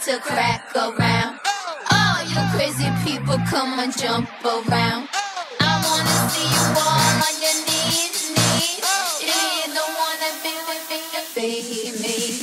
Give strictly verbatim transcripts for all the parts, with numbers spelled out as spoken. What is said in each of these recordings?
to crack around. All you crazy people, come and jump around. I wanna see you all on your knees, knees. You don't wanna be with me, be me.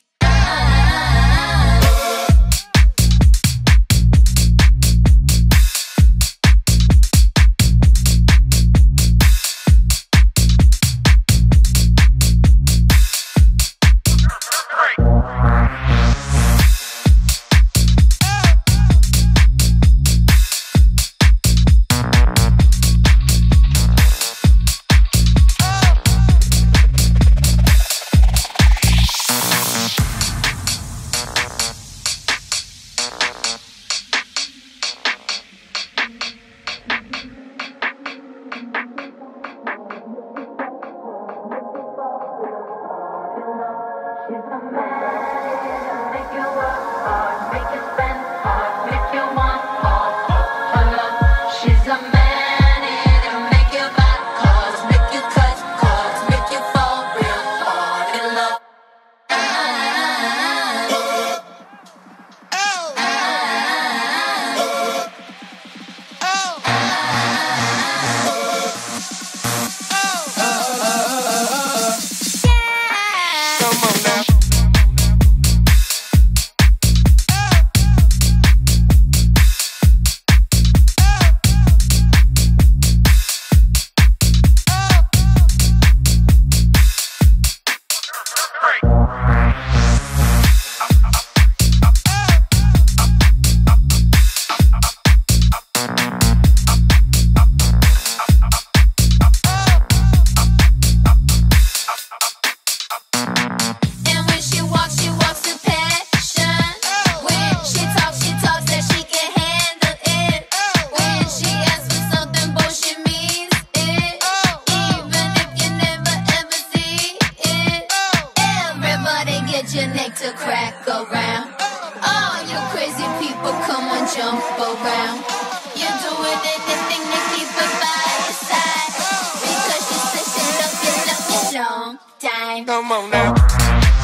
Your neck to crack around. All you crazy people, come on, jump around. You're doing anything to keep it by your side, because she said she love you, love you long time. Come on now.